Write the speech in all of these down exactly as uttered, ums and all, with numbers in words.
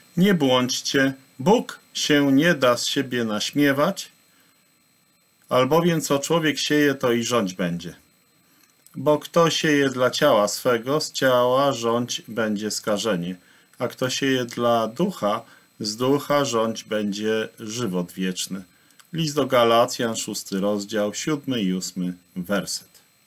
Nie błądźcie, Bóg się nie da z siebie naśmiewać, albowiem co człowiek sieje, to i rządź będzie. Bo kto sieje dla ciała swego, z ciała rządź będzie skażenie, a kto sieje dla ducha, z ducha rządź będzie żywot wieczny. List do Galacjan, szósty rozdział, siódmy i ósmy werset.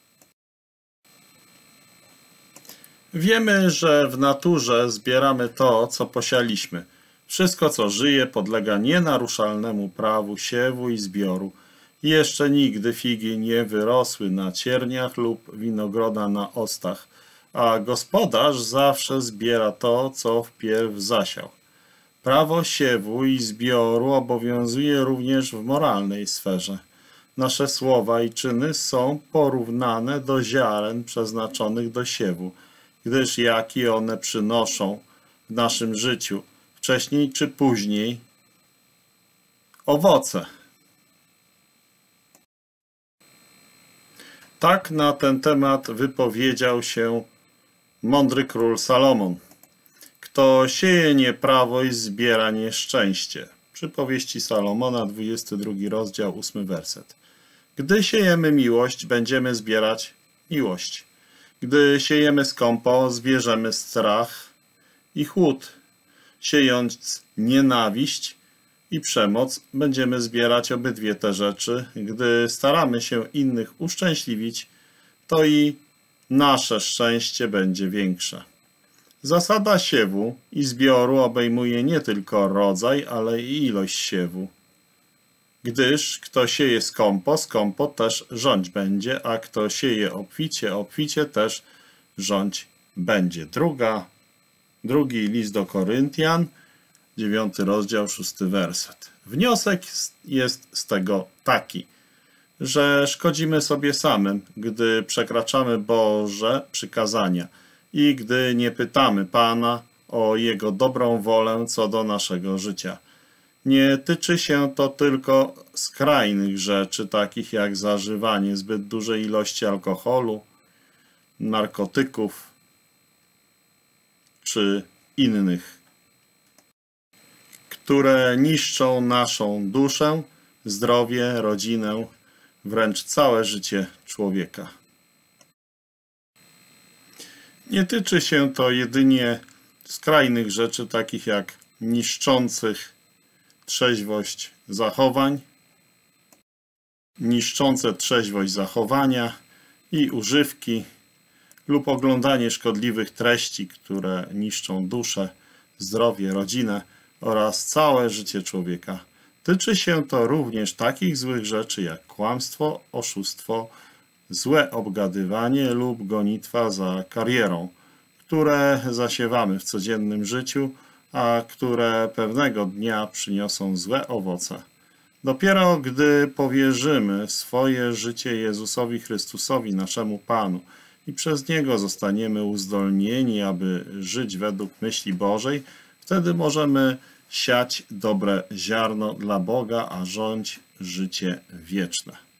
Wiemy, że w naturze zbieramy to, co posialiśmy. Wszystko, co żyje, podlega nienaruszalnemu prawu siewu i zbioru. Jeszcze nigdy figi nie wyrosły na cierniach lub winogrona na ostach, a gospodarz zawsze zbiera to, co wpierw zasiał. Prawo siewu i zbioru obowiązuje również w moralnej sferze. Nasze słowa i czyny są porównane do ziaren przeznaczonych do siewu, gdyż jakie one przynoszą w naszym życiu, wcześniej czy później, owoce. Tak na ten temat wypowiedział się mądry król Salomon. Kto sieje nieprawo i zbiera nieszczęście. Przypowieści Salomona, dwudziesty drugi rozdział, ósmy werset. Gdy siejemy miłość, będziemy zbierać miłość. Gdy siejemy skąpo, zbierzemy strach i chłód. Siejąc nienawiść i przemoc, będziemy zbierać obydwie te rzeczy. Gdy staramy się innych uszczęśliwić, to i nasze szczęście będzie większe. Zasada siewu i zbioru obejmuje nie tylko rodzaj, ale i ilość siewu. Gdyż kto sieje skąpo, skąpo też rządź będzie, a kto sieje obficie, obficie też rządź będzie. Druga, drugi list do Koryntian, dziewiąty rozdział, szósty werset. Wniosek jest z tego taki, że szkodzimy sobie samym, gdy przekraczamy Boże przykazania i gdy nie pytamy Pana o Jego dobrą wolę co do naszego życia. Nie tyczy się to tylko skrajnych rzeczy, takich jak zażywanie zbyt dużej ilości alkoholu, narkotyków czy innych, które niszczą naszą duszę, zdrowie, rodzinę, wręcz całe życie człowieka. Nie tyczy się to jedynie skrajnych rzeczy, takich jak niszczących trzeźwość zachowań, niszczące trzeźwość zachowania i używki lub oglądanie szkodliwych treści, które niszczą duszę, zdrowie, rodzinę oraz całe życie człowieka. Tyczy się to również takich złych rzeczy jak kłamstwo, oszustwo, złe obgadywanie lub gonitwa za karierą, które zasiewamy w codziennym życiu, a które pewnego dnia przyniosą złe owoce. Dopiero gdy powierzymy swoje życie Jezusowi Chrystusowi, naszemu Panu, i przez Niego zostaniemy uzdolnieni, aby żyć według myśli Bożej, wtedy możemy siać dobre ziarno dla Boga, a rządź życie wieczne.